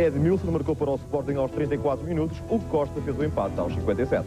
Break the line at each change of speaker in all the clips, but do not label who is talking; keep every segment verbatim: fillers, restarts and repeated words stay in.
Edmilson marcou para o Sporting aos trinta e quatro minutos. O Costa fez o empate aos cinquenta e sete.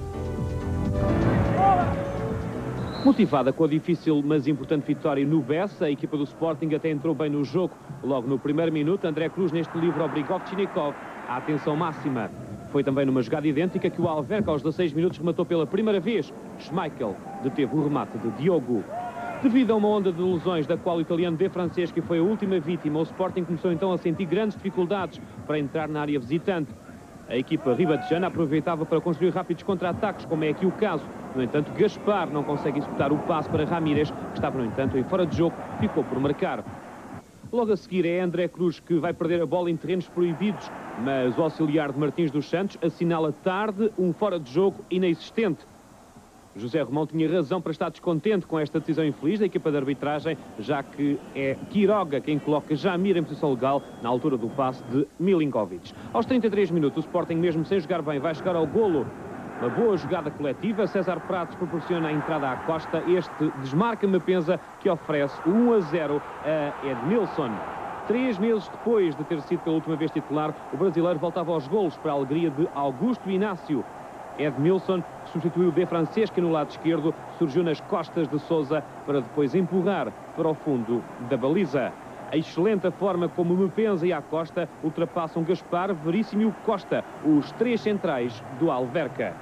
Motivada com a difícil mas importante vitória no Bessa, a equipa do Sporting até entrou bem no jogo. Logo no primeiro minuto, André Cruz neste livro obrigou Ovtchinnikov à atenção máxima. Foi também numa jogada idêntica que o Alverca aos dezasseis minutos rematou pela primeira vez. Schmeichel deteve o remate de Diogo. Devido a uma onda de lesões da qual o italiano De Franceschi foi a última vítima, o Sporting começou então a sentir grandes dificuldades para entrar na área visitante. A equipa ribatejana aproveitava para construir rápidos contra-ataques, como é aqui o caso. No entanto, Gaspar não consegue executar o passe para Ramírez, que estava, no entanto, em fora de jogo, ficou por marcar. Logo a seguir é André Cruz que vai perder a bola em terrenos proibidos, mas o auxiliar de Martins dos Santos assinala tarde um fora de jogo inexistente. José Romão tinha razão para estar descontente com esta decisão infeliz da equipa de arbitragem, já que é Quiroga quem coloca Jamir em posição legal na altura do passe de Milinkovic. Aos trinta e três minutos, o Sporting, mesmo sem jogar bem, vai chegar ao golo. Uma boa jogada coletiva, César Pratos proporciona a entrada à Costa. Este desmarca-me pensa que oferece o um a zero a Edmilson. Três meses depois de ter sido pela última vez titular, o brasileiro voltava aos golos para a alegria de Augusto Inácio. Edmilson substituiu De Franceschi no lado esquerdo, surgiu nas costas de Sousa para depois empurrar para o fundo da baliza. A excelente forma como Mepenza e a Costa ultrapassam Gaspar, Veríssimo e o Costa, os três centrais do Alverca.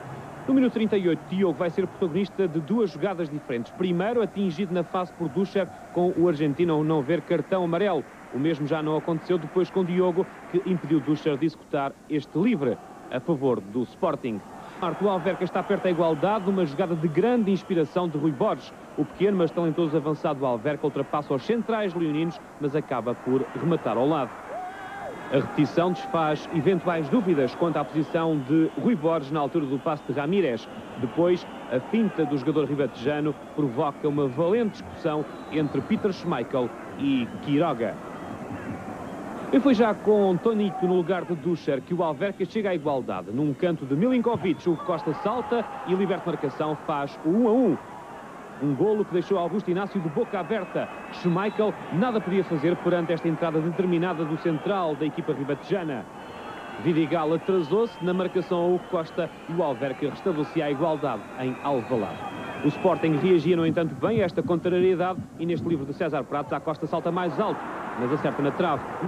No minuto trinta e oito, Diogo vai ser protagonista de duas jogadas diferentes. Primeiro, atingido na face por Duscher, com o argentino ao não ver cartão amarelo. O mesmo já não aconteceu depois com Diogo, que impediu Duscher de executar este livre a favor do Sporting. O Alverca está perto da igualdade numa jogada de grande inspiração de Rui Borges. O pequeno mas talentoso avançado do Alverca ultrapassa os centrais leoninos, mas acaba por rematar ao lado. A repetição desfaz eventuais dúvidas quanto à posição de Rui Borges na altura do passe de Ramírez. Depois, a finta do jogador ribatejano provoca uma valente discussão entre Peter Schmeichel e Quiroga. E foi já com Tonico no lugar de Duscher que o Alverca chega à igualdade. Num canto de Milinkovic, o Costa salta e liberta marcação, faz o um a um. Um golo que deixou Augusto Inácio de boca aberta. Schmeichel nada podia fazer perante esta entrada determinada do central da equipa ribatejana. Vidigal atrasou-se na marcação ao Costa e o Alverca restabelecia a igualdade em Alvalade. O Sporting reagia, no entanto, bem a esta contrariedade e neste livro de César Pratos, a Costa salta mais alto, mas acerta na trave.